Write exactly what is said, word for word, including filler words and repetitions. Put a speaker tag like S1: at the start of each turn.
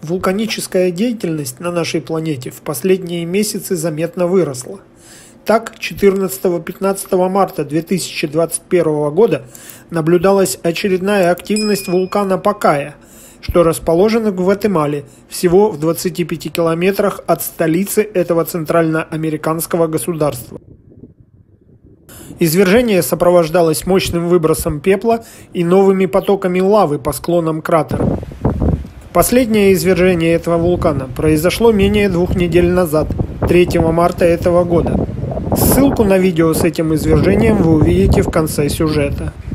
S1: Вулканическая деятельность на нашей планете в последние месяцы заметно выросла. Так, четырнадцатого-пятнадцатого марта две тысячи двадцать первого года наблюдалась очередная активность вулкана Пакая, что расположено в Гватемале, всего в двадцати пяти километрах от столицы этого центральноамериканского государства. Извержение сопровождалось мощным выбросом пепла и новыми потоками лавы по склонам кратера. Последнее извержение этого вулкана произошло менее двух недель назад, третьего марта этого года. Ссылку на видео с этим извержением вы увидите в конце сюжета.